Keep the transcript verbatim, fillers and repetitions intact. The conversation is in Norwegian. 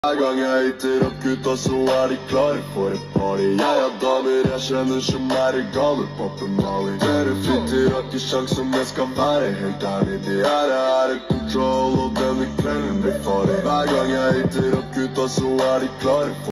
Hver gang jeg hitter opp gutta, så er de klare for et party. Jeg har damer jeg kjenner som er gale på Mali. Dere fitter har ikke sjans om jeg skal være helt ærlig. De her er et kontroll, og denne kvelden blir farlig. Hver gang jeg hitter opp gutta, så er de klare for